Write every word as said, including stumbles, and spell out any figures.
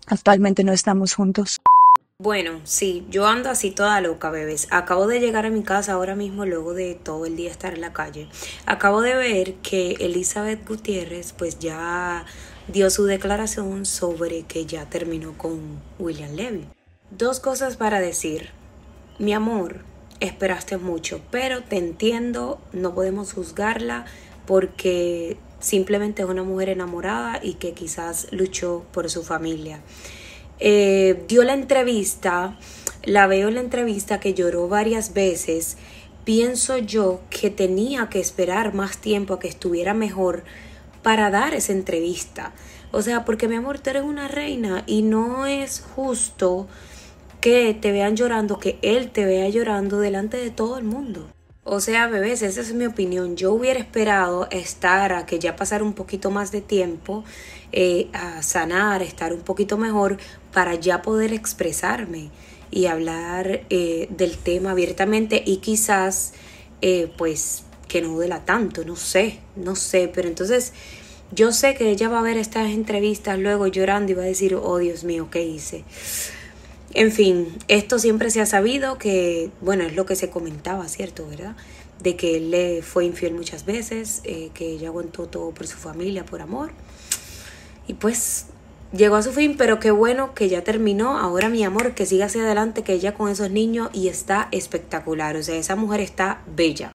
Actualmente no estamos juntos. Bueno, sí, yo ando así toda loca, bebés. Acabo de llegar a mi casa ahora mismo luego de todo el día estar en la calle. Acabo de ver que Elizabeth Gutiérrez pues ya dio su declaración sobre que ya terminó con William Levy. Dos cosas para decir. Mi amor, esperaste mucho, pero te entiendo, no podemos juzgarla porque simplemente es una mujer enamorada y que quizás luchó por su familia. Eh, dio la entrevista, la veo en la entrevista que lloró varias veces. Pienso yo que tenía que esperar más tiempo a que estuviera mejor para dar esa entrevista. O sea, porque mi amor, tú eres una reina y no es justo que te vean llorando, que él te vea llorando delante de todo el mundo. O sea, bebés, esa es mi opinión. Yo hubiera esperado estar a que ya pasara un poquito más de tiempo, eh, a sanar, estar un poquito mejor para ya poder expresarme y hablar eh, del tema abiertamente y quizás, eh, pues, que no duela tanto, no sé, no sé, pero entonces yo sé que ella va a ver estas entrevistas luego llorando y va a decir, oh Dios mío, ¿qué hice? En fin, esto siempre se ha sabido que, bueno, es lo que se comentaba, ¿cierto? ¿Verdad? De que él le fue infiel muchas veces, eh, que ella aguantó todo por su familia, por amor. Y pues llegó a su fin, pero qué bueno que ya terminó. Ahora, mi amor, que siga hacia adelante, que ella con esos niños y está espectacular. O sea, esa mujer está bella.